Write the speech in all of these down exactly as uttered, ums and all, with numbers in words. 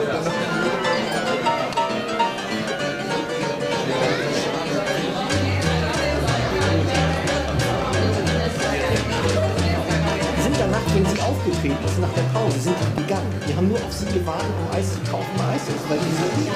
Wenn sie aufgetreten ist nach der Pause, sind die gegangen. Die haben nur auf sie gewartet, um Eis zu kaufen, Eis ist, weil diese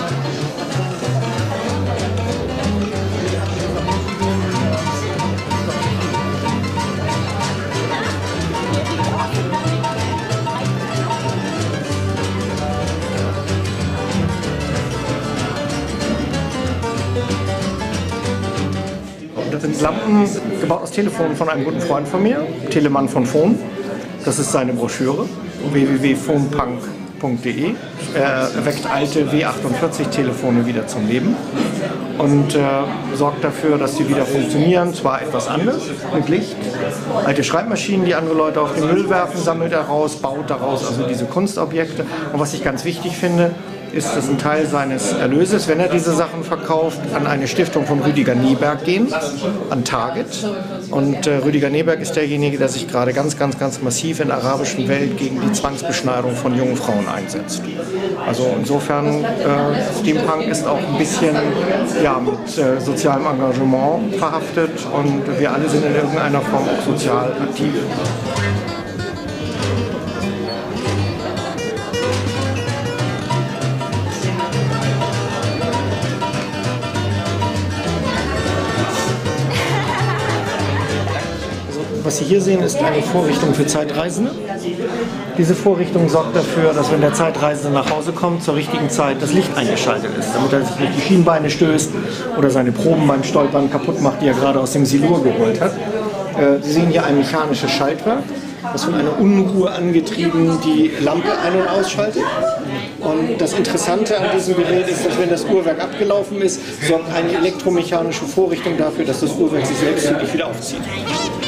Das sind Lampen gebaut aus Telefonen von einem guten Freund von mir, Telemann von Phon. Das ist seine Broschüre, w w w punkt phonpunk punkt de. Er weckt alte W achtundvierzig Telefone wieder zum Leben und äh, sorgt dafür, dass sie wieder funktionieren, zwar etwas anders, mit Licht. Alte Schreibmaschinen, die andere Leute auf den Müll werfen, sammelt er raus, baut daraus also diese Kunstobjekte. Und was ich ganz wichtig finde, ist, dass ein Teil seines Erlöses, wenn er diese Sachen verkauft, an eine Stiftung von Rüdiger Neberg gehen, an Target. Und äh, Rüdiger Neberg ist derjenige, der sich gerade ganz, ganz, ganz massiv in der arabischen Welt gegen die Zwangsbeschneidung von jungen Frauen einsetzt. Also insofern, äh, Steampunk ist auch ein bisschen ja, mit äh, sozialem Engagement verhaftet und wir alle sind in irgendeiner Form auch sozial aktiv. Was Sie hier sehen, ist eine Vorrichtung für Zeitreisende. Diese Vorrichtung sorgt dafür, dass wenn der Zeitreisende nach Hause kommt, zur richtigen Zeit das Licht eingeschaltet ist, damit er sich nicht die Schienbeine stößt oder seine Proben beim Stolpern kaputt macht, die er gerade aus dem Silur geholt hat. Sie sehen hier ein mechanisches Schaltwerk, das von einer Unruhe angetrieben die Lampe ein- und ausschaltet. Und das Interessante an diesem Gerät ist, dass wenn das Uhrwerk abgelaufen ist, sorgt eine elektromechanische Vorrichtung dafür, dass das Uhrwerk sich selbsttätig wieder aufzieht.